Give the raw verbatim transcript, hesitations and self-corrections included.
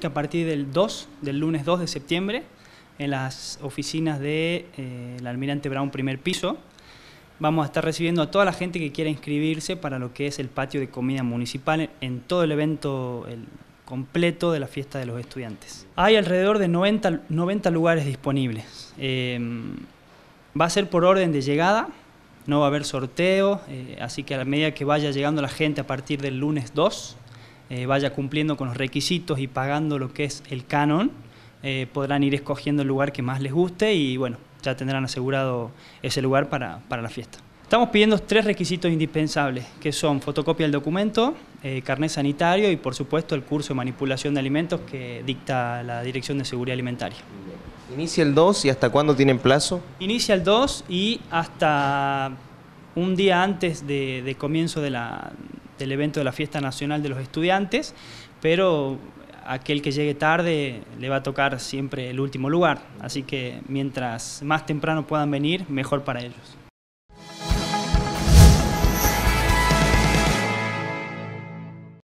que a partir del dos, del lunes dos de septiembre, en las oficinas de eh, el Almirante Brown primer piso, vamos a estar recibiendo a toda la gente que quiera inscribirse para lo que es el patio de comida municipal en todo el evento el completo de la fiesta de los estudiantes. Hay alrededor de noventa, noventa lugares disponibles. Eh, va a ser por orden de llegada, no va a haber sorteo, eh, así que a la medida que vaya llegando la gente a partir del lunes dos, eh, vaya cumpliendo con los requisitos y pagando lo que es el canon, eh, podrán ir escogiendo el lugar que más les guste y bueno, ya tendrán asegurado ese lugar para, para la fiesta. Estamos pidiendo tres requisitos indispensables, que son fotocopia del documento, eh, carnet sanitario y por supuesto el curso de manipulación de alimentos que dicta la Dirección de Seguridad Alimentaria. ¿Inicia el dos y hasta cuándo tienen plazo? Inicia el dos y hasta un día antes de, de comienzo de la, del evento de la Fiesta Nacional de los Estudiantes, pero aquel que llegue tarde le va a tocar siempre el último lugar, así que mientras más temprano puedan venir, mejor para ellos.